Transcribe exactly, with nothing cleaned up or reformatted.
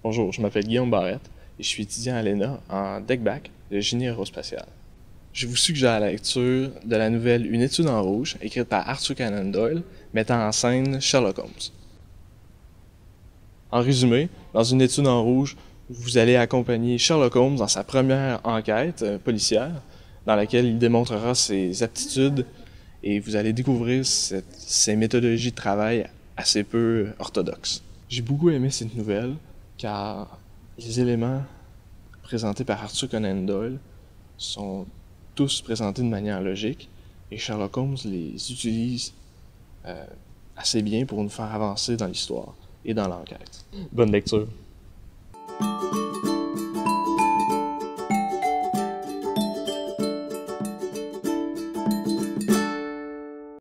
Bonjour, je m'appelle Guillaume Barrette et je suis étudiant à l'E N A en DECBac de génie aérospatial. Je vous suggère la lecture de la nouvelle Une étude en rouge, écrite par Arthur Conan Doyle, mettant en scène Sherlock Holmes. En résumé, dans Une étude en rouge, vous allez accompagner Sherlock Holmes dans sa première enquête euh, policière, dans laquelle il démontrera ses aptitudes et vous allez découvrir cette, ses méthodologies de travail assez peu orthodoxes. J'ai beaucoup aimé cette nouvelle car les éléments présentés par Arthur Conan Doyle sont tous présentés de manière logique et Sherlock Holmes les utilise euh, assez bien pour nous faire avancer dans l'histoire et dans l'enquête. Bonne lecture!